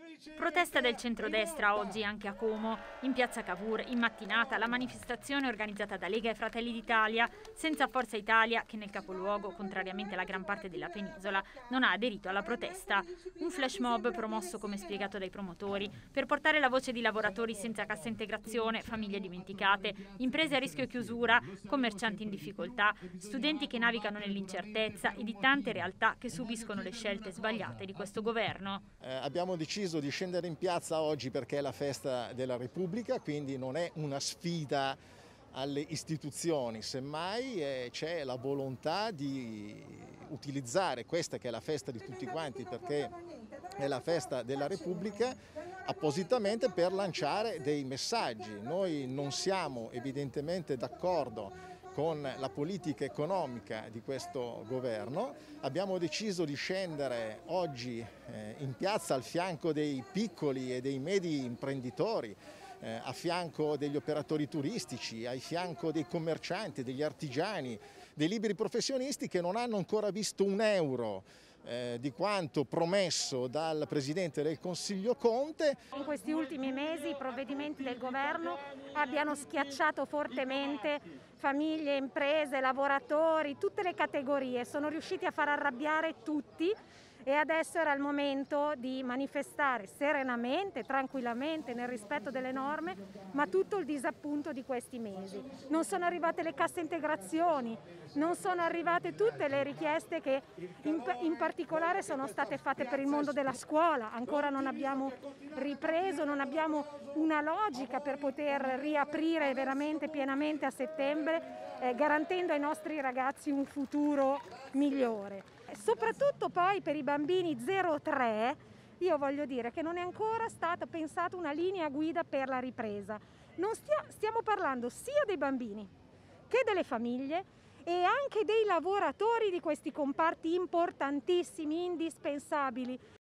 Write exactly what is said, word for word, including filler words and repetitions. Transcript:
Protesta del centrodestra oggi anche a Como. In piazza Cavour, in mattinata, la manifestazione organizzata da Lega e Fratelli d'Italia, senza Forza Italia, che nel capoluogo, contrariamente alla gran parte della penisola, non ha aderito alla protesta. Un flash mob promosso, come spiegato dai promotori, per portare la voce di lavoratori senza cassa integrazione, famiglie dimenticate, imprese a rischio chiusura, commercianti in difficoltà, studenti che navigano nell'incertezza e di tante realtà che subiscono le scelte sbagliate di questo governo. Eh, abbiamo deciso di scendere in piazza oggi perché è la festa della Repubblica, quindi non è una sfida alle istituzioni, semmai eh, c'è la volontà di utilizzare questa che è la festa di tutti quanti, perché è la festa della Repubblica, appositamente per lanciare dei messaggi. Noi non siamo evidentemente d'accordo con la politica economica di questo governo. Abbiamo deciso di scendere oggi eh, in piazza al fianco dei piccoli e dei medi imprenditori, eh, a fianco degli operatori turistici, a fianco dei commercianti, degli artigiani, dei liberi professionisti che non hanno ancora visto un euro Eh, di quanto promesso dal Presidente del Consiglio Conte. In questi ultimi mesi i provvedimenti del governo abbiano schiacciato fortemente famiglie, imprese, lavoratori, tutte le categorie, sono riusciti a far arrabbiare tutti e adesso era il momento di manifestare serenamente, tranquillamente, nel rispetto delle norme, ma tutto il disappunto di questi mesi. Non sono arrivate le casse integrazioni, non sono arrivate tutte le richieste che in, in particolare sono state fatte per il mondo della scuola. Ancora non abbiamo ripreso, non abbiamo una logica per poter riaprire veramente pienamente a settembre, eh, garantendo ai nostri ragazzi un futuro migliore. Soprattutto poi per i bambini zero tre, io voglio dire che non è ancora stata pensata una linea guida per la ripresa. Non stia, stiamo parlando sia dei bambini che delle famiglie e anche dei lavoratori di questi comparti importantissimi, indispensabili,